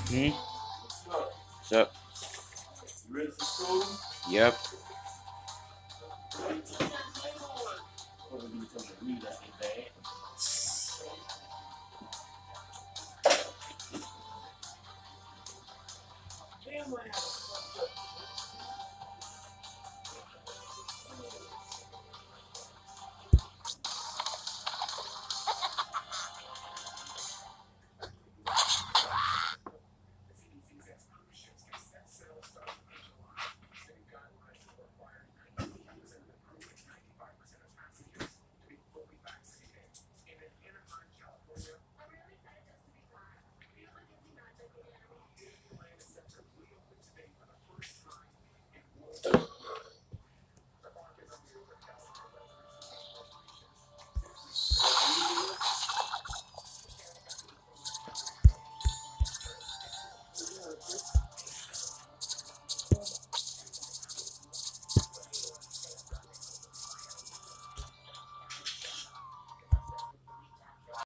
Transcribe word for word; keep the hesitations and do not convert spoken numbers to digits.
Hmm? What's up? So, You ready for school? yep. What are you coming to read out your bag?